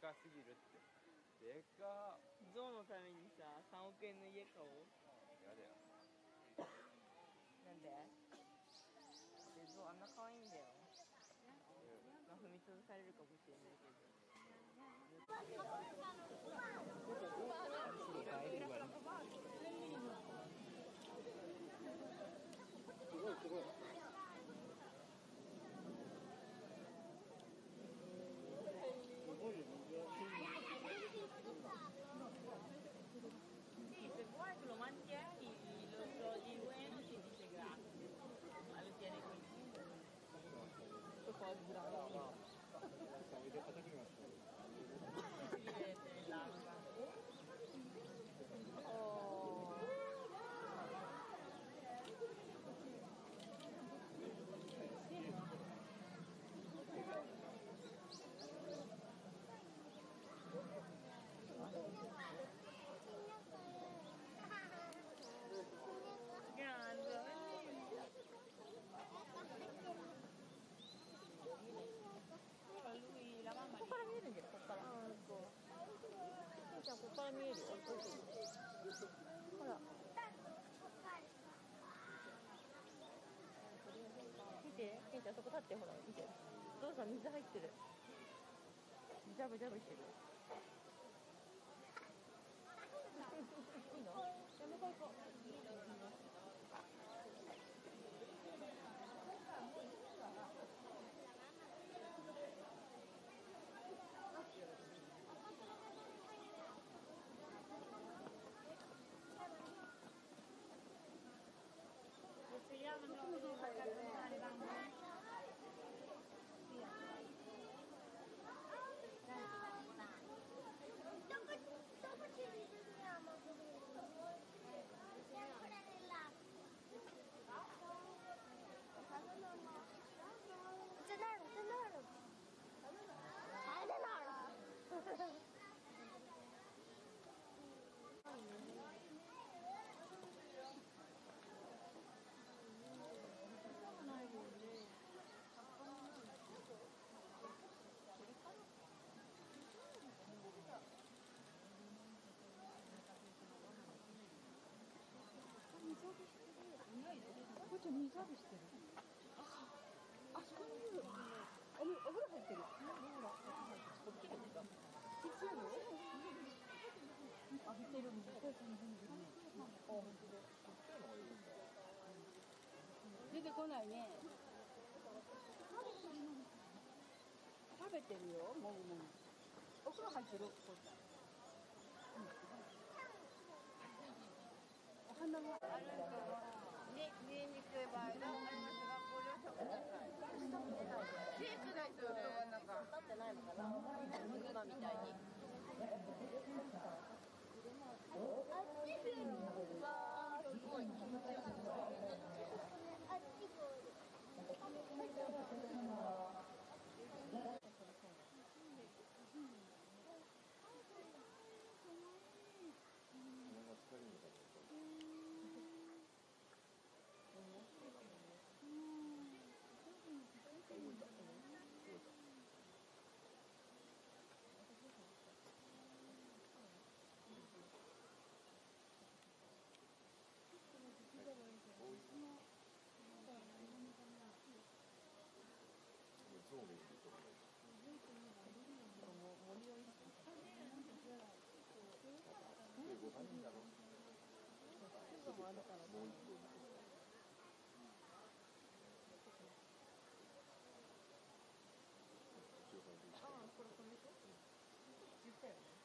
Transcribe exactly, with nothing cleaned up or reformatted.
かすぎるって。でかー。象のためにさ、さんおくえんの家買おう。 やだよ。 なんで？で、象あんな可愛いんだよ。まあ、踏み潰されるかもしれないけど。 すごいすごい。 Sì, se vuoi te lo mantieni, lo togli bueno e ti dice grazie. Ma lo tieni qui. Poi bravo. Si vede nell'acqua. Oh. Grande, bellissimo. Lui, la mamma lì. ここから見えるんだよ、ここから。ああ、そう。じゃあここから見えるよ。ほら。見て、ケンちゃんそこ立ってほら、見て。お父さん水入ってる。ジャブジャブしてる。いいの？じゃあ向こう行こう。 Tenaro, tenaro. Ay, tenaro. こっち水浴びしてる。あ、そこにいる。お風呂入ってる。ちっちゃいの？浴びてるんだ。出てこないね。食べてるよ、もぐもぐ。お風呂入ってる。こっち。お花があるとね、見えにくい場合がありますが、ご了承ください。手つないとなんか立ってないのかな。今みたいに。あっち来る。わー、すごい。あっち来る。 ああ、これこれでしょ？言ったよね。